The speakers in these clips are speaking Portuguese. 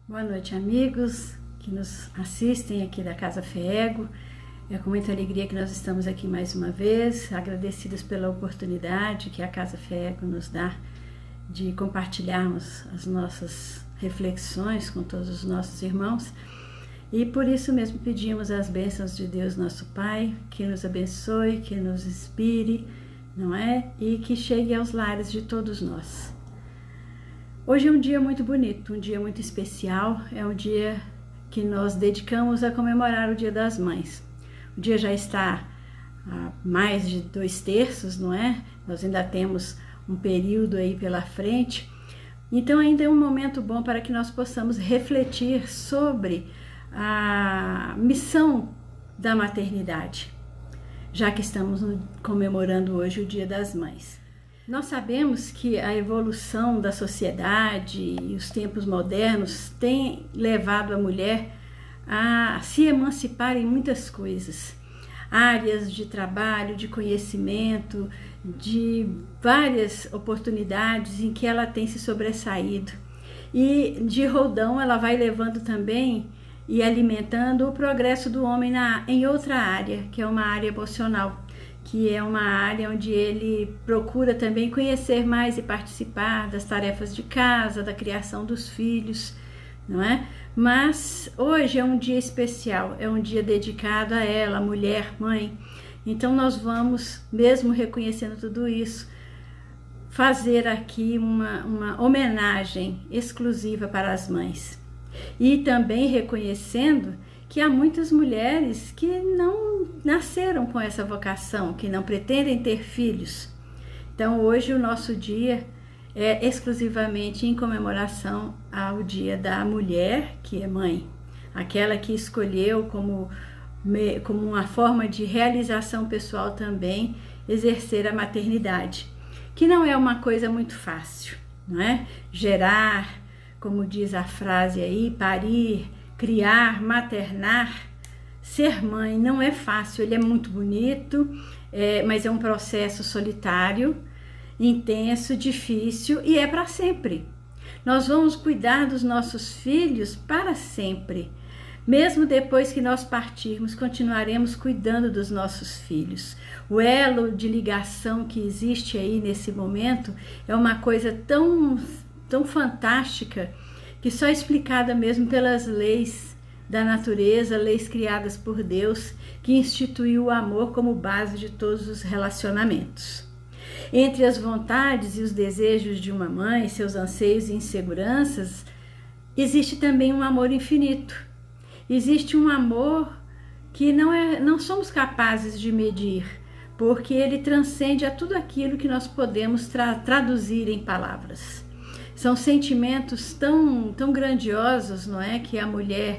Boa noite, amigos que nos assistem aqui da Casa FEEGO. É com muita alegria que nós estamos aqui mais uma vez, agradecidos pela oportunidade que a Casa FEEGO nos dá de compartilharmos as nossas reflexões com todos os nossos irmãos. E por isso mesmo pedimos as bênçãos de Deus, nosso Pai, que nos abençoe, que nos inspire, não é? E que chegue aos lares de todos nós. Hoje é um dia muito bonito, um dia muito especial, é um dia que nós dedicamos a comemorar o Dia das Mães. O dia já está a mais de 2/3, não é? Nós ainda temos um período aí pela frente, então ainda é um momento bom para que nós possamos refletir sobre a missão da maternidade, já que estamos comemorando hoje o Dia das Mães. Nós sabemos que a evolução da sociedade e os tempos modernos têm levado a mulher a se emancipar em muitas coisas, áreas de trabalho, de conhecimento, de várias oportunidades em que ela tem se sobressaído. E de roldão ela vai levando também e alimentando o progresso do homem em outra área, que é uma área emocional, que é uma área onde ele procura também conhecer mais e participar das tarefas de casa, da criação dos filhos, não é? Mas hoje é um dia especial, é um dia dedicado a ela, a mulher, mãe. Então nós vamos, mesmo reconhecendo tudo isso, fazer aqui uma homenagem exclusiva para as mães. E também reconhecendo que há muitas mulheres que não nasceram com essa vocação, que não pretendem ter filhos. Então hoje o nosso dia é exclusivamente em comemoração ao Dia da Mulher, que é mãe, aquela que escolheu como uma forma de realização pessoal também exercer a maternidade, que não é uma coisa muito fácil, não é? Gerar, como diz a frase aí, parir, criar, maternar, ser mãe não é fácil, ele é muito bonito, mas é um processo solitário, intenso, difícil e é para sempre. Nós vamos cuidar dos nossos filhos para sempre. Mesmo depois que nós partirmos, continuaremos cuidando dos nossos filhos. O elo de ligação que existe aí nesse momento é uma coisa tão fantástica, que só é explicada mesmo pelas leis da natureza, leis criadas por Deus, que instituiu o amor como base de todos os relacionamentos. Entre as vontades e os desejos de uma mãe, seus anseios e inseguranças, existe também um amor infinito. Existe um amor que não somos capazes de medir, porque ele transcende a tudo aquilo que nós podemos traduzir em palavras. São sentimentos tão grandiosos, não é? Que a mulher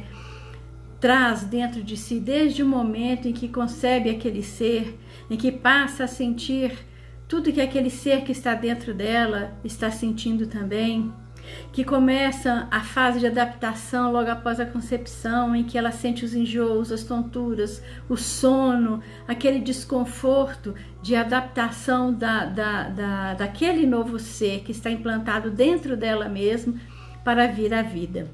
traz dentro de si desde o momento em que concebe aquele ser, em que passa a sentir tudo que aquele ser que está dentro dela está sentindo também, que começa a fase de adaptação logo após a concepção, em que ela sente os enjoos, as tonturas, o sono, aquele desconforto de adaptação daquele novo ser que está implantado dentro dela mesma para vir à vida.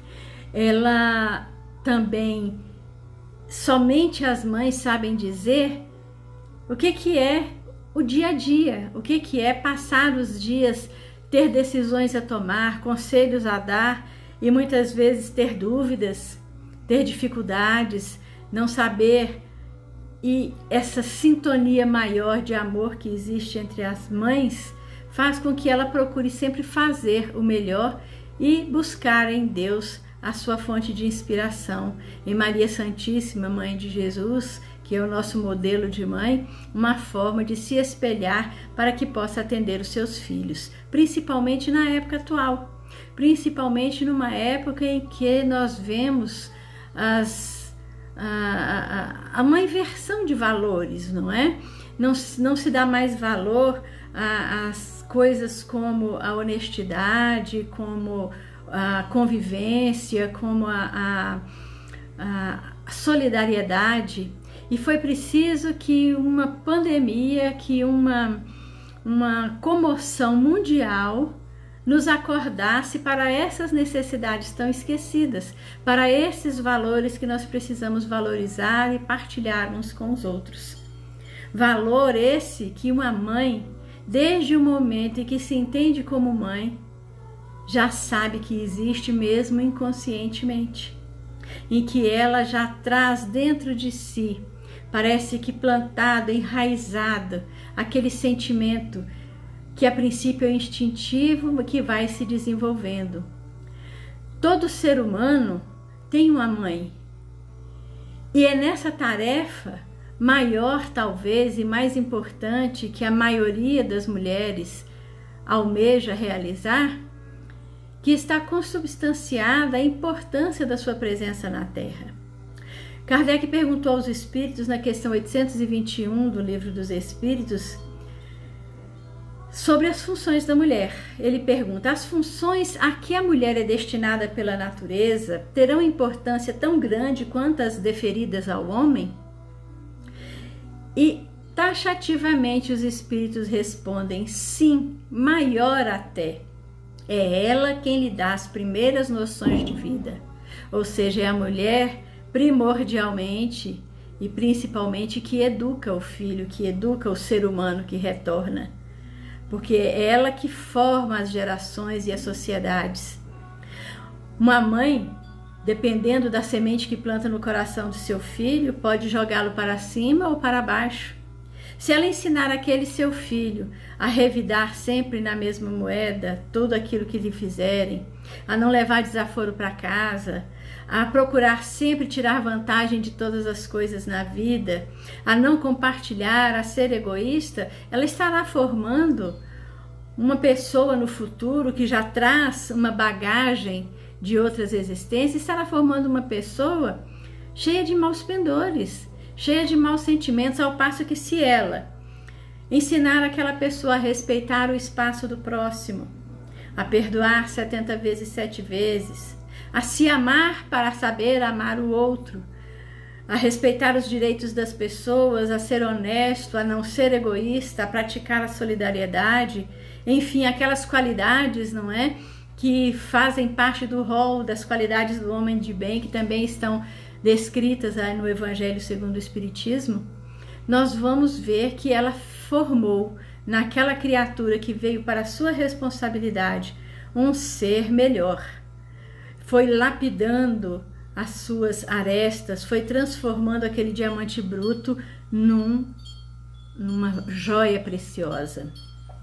Ela também, somente as mães sabem dizer o que é o dia a dia, o que é passar os dias, ter decisões a tomar, conselhos a dar e muitas vezes ter dúvidas, ter dificuldades, não saber. E essa sintonia maior de amor que existe entre as mães faz com que ela procure sempre fazer o melhor e buscar em Deus a sua fonte de inspiração, em Maria Santíssima, Mãe de Jesus, que é o nosso modelo de mãe, uma forma de se espelhar para que possa atender os seus filhos, principalmente na época atual, principalmente numa época em que nós vemos uma inversão de valores, não é? Não se dá mais valor às coisas como a honestidade, como a convivência, como a solidariedade. E foi preciso que uma pandemia, que uma comoção mundial nos acordasse para essas necessidades tão esquecidas, para esses valores que nós precisamos valorizar e partilhar uns com os outros. Valor esse que uma mãe, desde o momento em que se entende como mãe, já sabe que existe mesmo inconscientemente, em que ela já traz dentro de si, parece que plantado, enraizado, aquele sentimento que a princípio é instintivo, que vai se desenvolvendo. Todo ser humano tem uma mãe, e é nessa tarefa maior talvez e mais importante que a maioria das mulheres almeja realizar, que está consubstanciada a importância da sua presença na Terra. Kardec perguntou aos Espíritos, na questão 821 do Livro dos Espíritos, sobre as funções da mulher. Ele pergunta: as funções a que a mulher é destinada pela natureza terão importância tão grande quanto as deferidas ao homem? E taxativamente os Espíritos respondem: sim, maior até. É ela quem lhe dá as primeiras noções de vida, ou seja, é a mulher primordialmente e principalmente que educa o filho, que educa o ser humano que retorna, porque é ela que forma as gerações e as sociedades. Uma mãe, dependendo da semente que planta no coração do seu filho, pode jogá-lo para cima ou para baixo. Se ela ensinar aquele seu filho a revidar sempre na mesma moeda tudo aquilo que lhe fizerem, a não levar desaforo para casa, a procurar sempre tirar vantagem de todas as coisas na vida, a não compartilhar, a ser egoísta, ela estará formando uma pessoa no futuro que já traz uma bagagem de outras existências, estará formando uma pessoa cheia de maus pendores, cheia de maus sentimentos, ao passo que se ela ensinar aquela pessoa a respeitar o espaço do próximo, a perdoar 70 vezes 7 vezes, a se amar para saber amar o outro, a respeitar os direitos das pessoas, a ser honesto, a não ser egoísta, a praticar a solidariedade, enfim, aquelas qualidades, não é? Que fazem parte do rol das qualidades do homem de bem, que também estão descritas no Evangelho segundo o Espiritismo. Nós vamos ver que ela formou naquela criatura que veio para a sua responsabilidade um ser melhor. Foi lapidando as suas arestas, foi transformando aquele diamante bruto numa joia preciosa.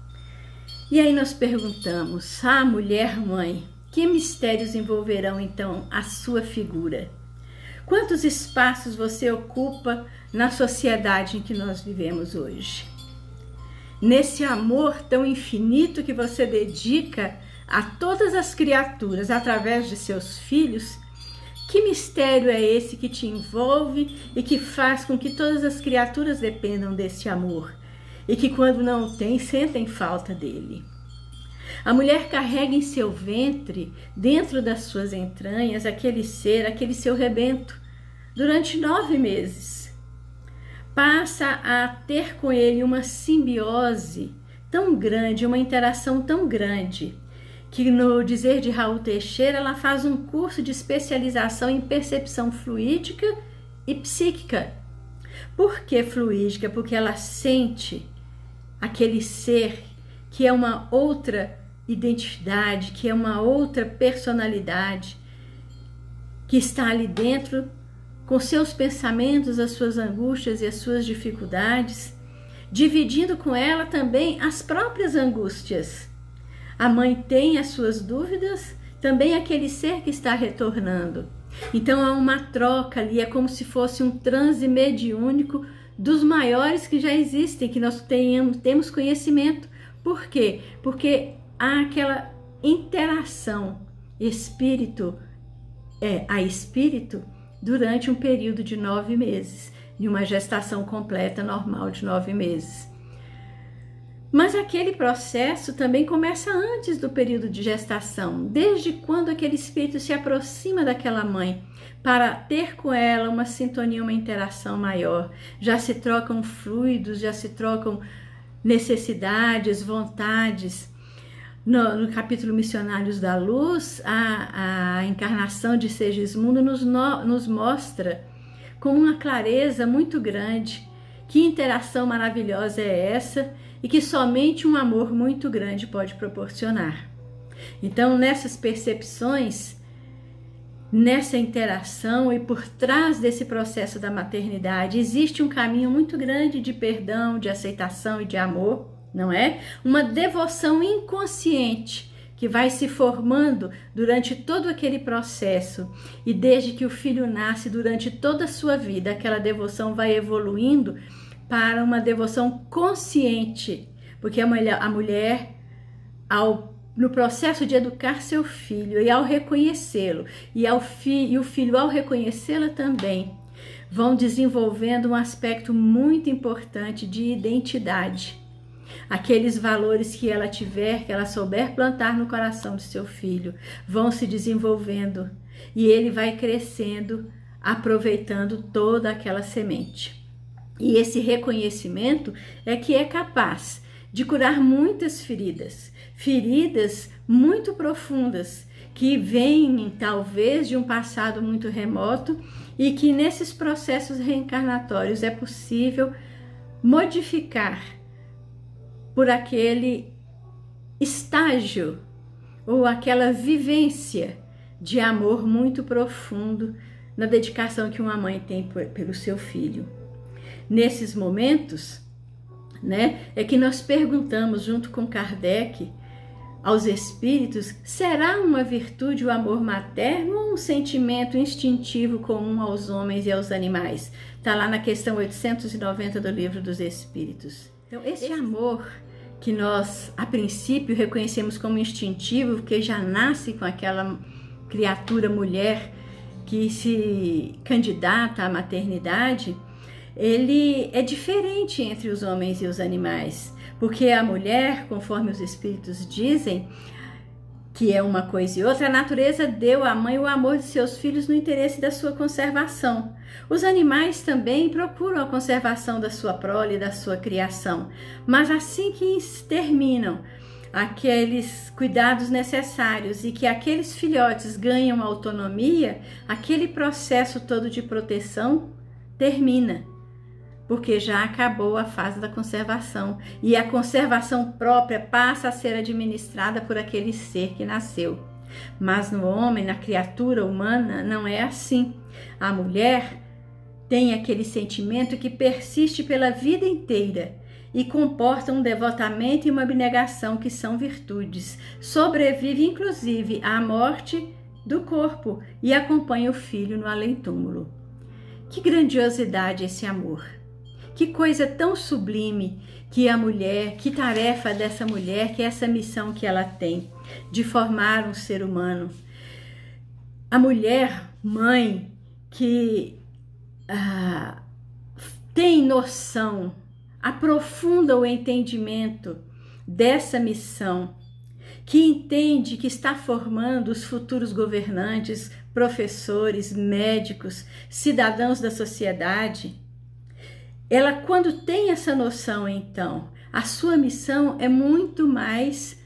E aí nós perguntamos: a mulher mãe, que mistérios envolverão então a sua figura? Quantos espaços você ocupa na sociedade em que nós vivemos hoje? Nesse amor tão infinito que você dedica a todas as criaturas através de seus filhos, que mistério é esse que te envolve e que faz com que todas as criaturas dependam desse amor e que, quando não tem, sentem falta dele? A mulher carrega em seu ventre, dentro das suas entranhas, aquele ser, aquele seu rebento, durante 9 meses. Passa a ter com ele uma simbiose tão grande, uma interação tão grande, que no dizer de Raul Teixeira, ela faz um curso de especialização em percepção fluídica e psíquica. Por que fluídica? Porque ela sente aquele ser que é uma outra identidade, que é uma outra personalidade, que está ali dentro com seus pensamentos, as suas angústias e as suas dificuldades, dividindo com ela também as próprias angústias. A mãe tem as suas dúvidas, também aquele ser que está retornando. Então há uma troca ali, é como se fosse um transe mediúnico dos maiores que já existem, que nós temos conhecimento. Por quê? Porque há aquela interação espírito a espírito durante um período de 9 meses, de uma gestação completa normal de 9 meses. Mas aquele processo também começa antes do período de gestação, desde quando aquele espírito se aproxima daquela mãe para ter com ela uma sintonia, uma interação maior. Já se trocam fluidos, já se trocam necessidades, vontades. no capítulo Missionários da Luz, a encarnação de Segismundo nos mostra com uma clareza muito grande que interação maravilhosa é essa e que somente um amor muito grande pode proporcionar. Então, nessas percepções, nessa interação e por trás desse processo da maternidade, existe um caminho muito grande de perdão, de aceitação e de amor, não é? Uma devoção inconsciente que vai se formando durante todo aquele processo, e desde que o filho nasce, durante toda a sua vida, aquela devoção vai evoluindo para uma devoção consciente, porque a mulher no processo de educar seu filho e ao reconhecê-lo, e o filho ao reconhecê-la também, vão desenvolvendo um aspecto muito importante de identidade. Aqueles valores que ela tiver, que ela souber plantar no coração de seu filho, vão se desenvolvendo e ele vai crescendo, aproveitando toda aquela semente. E esse reconhecimento é que é capaz de curar muitas feridas muito profundas, que vêm talvez de um passado muito remoto e que nesses processos reencarnatórios é possível modificar por aquele estágio ou aquela vivência de amor muito profundo na dedicação que uma mãe tem pelo seu filho. Nesses momentos, né, é que nós perguntamos junto com Kardec aos espíritos: será uma virtude o amor materno ou um sentimento instintivo comum aos homens e aos animais? Está lá na questão 890 do Livro dos Espíritos. Então, esse amor que nós, a princípio, reconhecemos como instintivo, porque já nasce com aquela criatura mulher que se candidata à maternidade, ele é diferente entre os homens e os animais, porque a mulher, conforme os espíritos dizem, que é uma coisa e outra, a natureza deu à mãe o amor de seus filhos no interesse da sua conservação. Os animais também procuram a conservação da sua prole e da sua criação, mas assim que terminam aqueles cuidados necessários e que aqueles filhotes ganham autonomia, aquele processo todo de proteção termina, porque já acabou a fase da conservação e a conservação própria passa a ser administrada por aquele ser que nasceu. Mas no homem, na criatura humana, não é assim. A mulher tem aquele sentimento que persiste pela vida inteira e comporta um devotamento e uma abnegação que são virtudes. Sobrevive inclusive à morte do corpo e acompanha o filho no além-túmulo. Que grandiosidade esse amor! Que coisa tão sublime que a mulher, que tarefa dessa mulher, que é essa missão que ela tem de formar um ser humano. A mulher, mãe, que tem noção, aprofunda o entendimento dessa missão, que entende que está formando os futuros governantes, professores, médicos, cidadãos da sociedade. Ela, quando tem essa noção, então, a sua missão é muito mais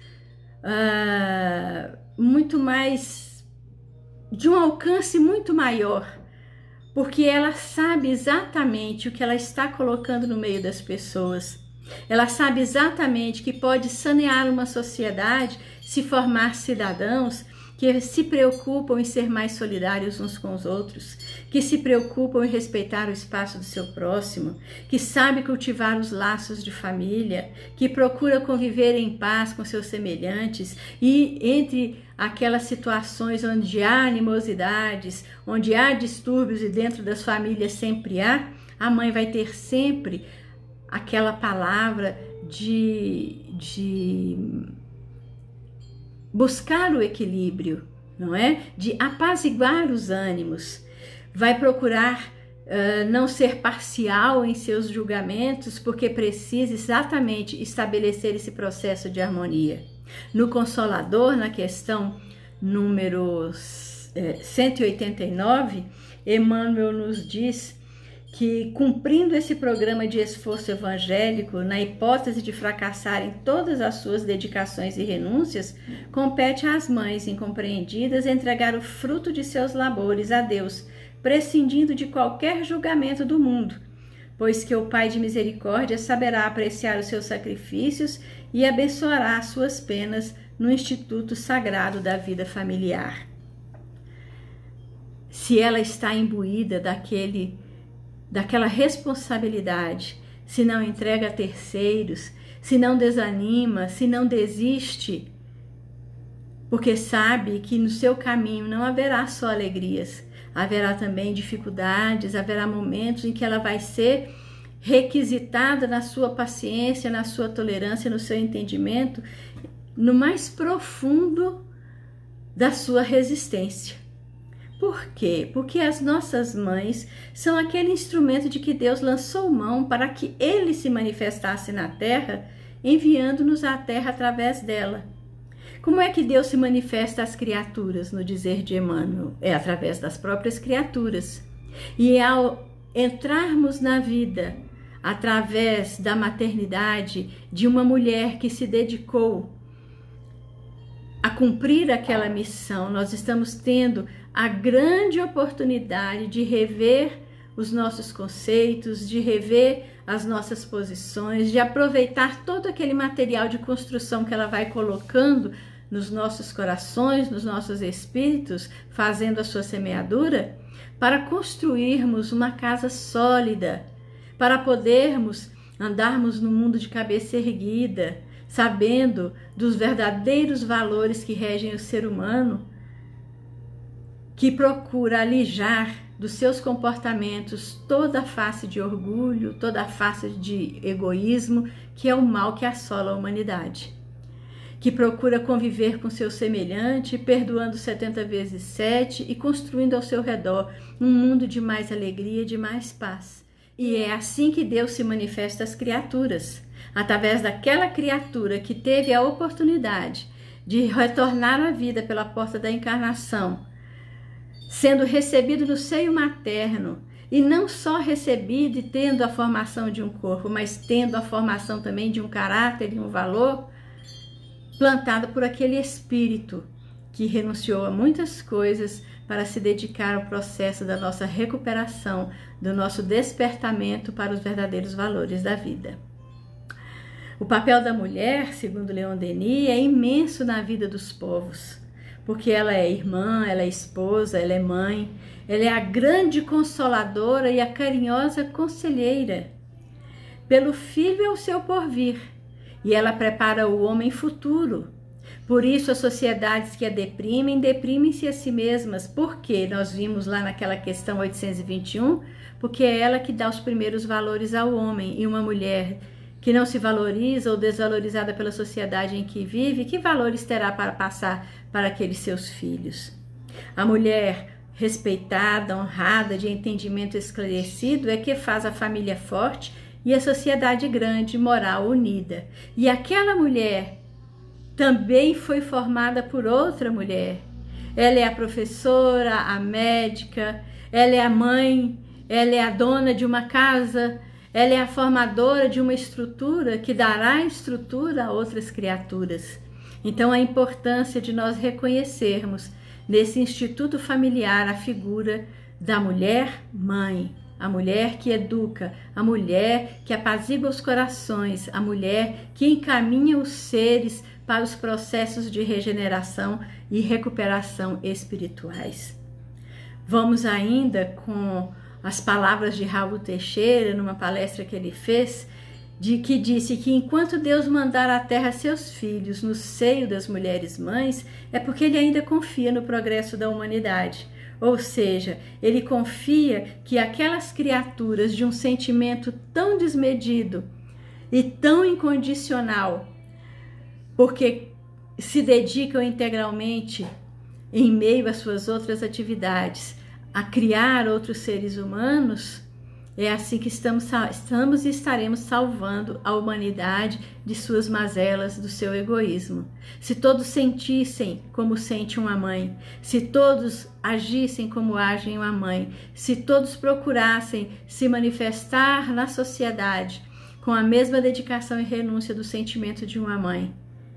de um alcance muito maior, porque ela sabe exatamente o que ela está colocando no meio das pessoas. Ela sabe exatamente que pode sanear uma sociedade se formar cidadãos que se preocupam em ser mais solidários uns com os outros, que se preocupam em respeitar o espaço do seu próximo, que sabe cultivar os laços de família, que procura conviver em paz com seus semelhantes e entre aquelas situações onde há animosidades, onde há distúrbios e dentro das famílias sempre há, a mãe vai ter sempre aquela palavra de buscar o equilíbrio, não é? De apaziguar os ânimos. Vai procurar não ser parcial em seus julgamentos, porque precisa exatamente estabelecer esse processo de harmonia. No Consolador, na questão número 189, Emmanuel nos diz que, cumprindo esse programa de esforço evangélico, na hipótese de fracassar em todas as suas dedicações e renúncias, compete às mães incompreendidas entregar o fruto de seus labores a Deus, prescindindo de qualquer julgamento do mundo, pois que o Pai de misericórdia saberá apreciar os seus sacrifícios e abençoará as suas penas no instituto sagrado da vida familiar. Se ela está imbuída daquela responsabilidade, se não entrega a terceiros, se não desanima, se não desiste, porque sabe que no seu caminho não haverá só alegrias, haverá também dificuldades, haverá momentos em que ela vai ser requisitada na sua paciência, na sua tolerância, no seu entendimento, no mais profundo da sua resistência. Por quê? Porque as nossas mães são aquele instrumento de que Deus lançou mão para que Ele se manifestasse na terra, enviando-nos à terra através dela. Como é que Deus se manifesta às criaturas, no dizer de Emmanuel? É através das próprias criaturas. E ao entrarmos na vida, através da maternidade de uma mulher que se dedicou a cumprir aquela missão, nós estamos tendo a grande oportunidade de rever os nossos conceitos, de rever as nossas posições, de aproveitar todo aquele material de construção que ela vai colocando nos nossos corações, nos nossos espíritos, fazendo a sua semeadura, para construirmos uma casa sólida, para podermos andarmos no mundo de cabeça erguida, sabendo dos verdadeiros valores que regem o ser humano, que procura alijar dos seus comportamentos toda a face de orgulho, toda a face de egoísmo, que é o mal que assola a humanidade. Que procura conviver com seu semelhante, perdoando 70 vezes 7 e construindo ao seu redor um mundo de mais alegria, de mais paz. E é assim que Deus se manifesta às criaturas, através daquela criatura que teve a oportunidade de retornar à vida pela porta da encarnação, sendo recebido no seio materno, e não só recebido e tendo a formação de um corpo, mas tendo a formação também de um caráter e um valor, plantado por aquele espírito que renunciou a muitas coisas para se dedicar ao processo da nossa recuperação, do nosso despertamento para os verdadeiros valores da vida. O papel da mulher, segundo Leon Denis, é imenso na vida dos povos, porque ela é irmã, ela é esposa, ela é mãe, ela é a grande consoladora e a carinhosa conselheira. Pelo filho é o seu porvir, e ela prepara o homem futuro. Por isso as sociedades que a deprimem, deprimem-se a si mesmas. Porque nós vimos lá naquela questão 821, porque é ela que dá os primeiros valores ao homem, e uma mulher que não se valoriza ou desvalorizada pela sociedade em que vive, que valores terá para passar para aqueles seus filhos? A mulher respeitada, honrada, de entendimento esclarecido é que faz a família forte e a sociedade grande, moral, unida. E aquela mulher também foi formada por outra mulher. Ela é a professora, a médica, ela é a mãe, ela é a dona de uma casa, ela é a formadora de uma estrutura que dará estrutura a outras criaturas. Então, a importância de nós reconhecermos nesse instituto familiar a figura da mulher-mãe, a mulher que educa, a mulher que apazigua os corações, a mulher que encaminha os seres para os processos de regeneração e recuperação espirituais. Vamos ainda com as palavras de Raul Teixeira, numa palestra que ele fez, que disse que enquanto Deus mandar à terra seus filhos no seio das mulheres mães, é porque ele ainda confia no progresso da humanidade. Ou seja, ele confia que aquelas criaturas de um sentimento tão desmedido e tão incondicional, porque se dedicam integralmente, em meio às suas outras atividades, a criar outros seres humanos, É assim que estamos e estaremos salvando a humanidade de suas mazelas, do seu egoísmo. Se todos sentissem como sente uma mãe, se todos agissem como age uma mãe, se todos procurassem se manifestar na sociedade com a mesma dedicação e renúncia do sentimento de uma mãe,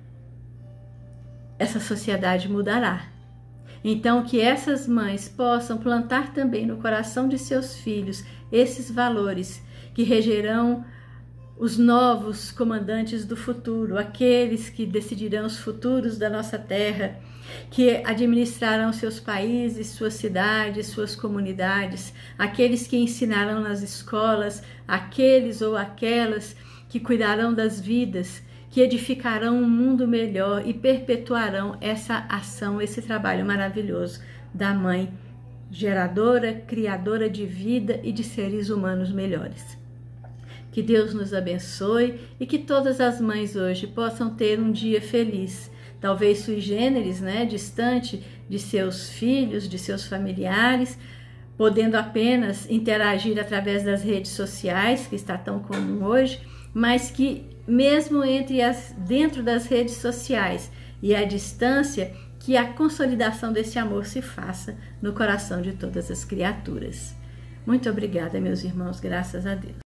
essa sociedade mudará. Então, que essas mães possam plantar também no coração de seus filhos esses valores que regerão os novos comandantes do futuro, aqueles que decidirão os futuros da nossa terra, que administrarão seus países, suas cidades, suas comunidades, aqueles que ensinarão nas escolas, aqueles ou aquelas que cuidarão das vidas, que edificarão um mundo melhor e perpetuarão essa ação, esse trabalho maravilhoso da mãe, geradora, criadora de vida e de seres humanos melhores. Que Deus nos abençoe e que todas as mães hoje possam ter um dia feliz, talvez sui generis, distante de seus filhos, de seus familiares, podendo apenas interagir através das redes sociais, que está tão comum hoje, mas que mesmo dentro das redes sociais e à distância, que a consolidação desse amor se faça no coração de todas as criaturas. Muito obrigada, meus irmãos, graças a Deus.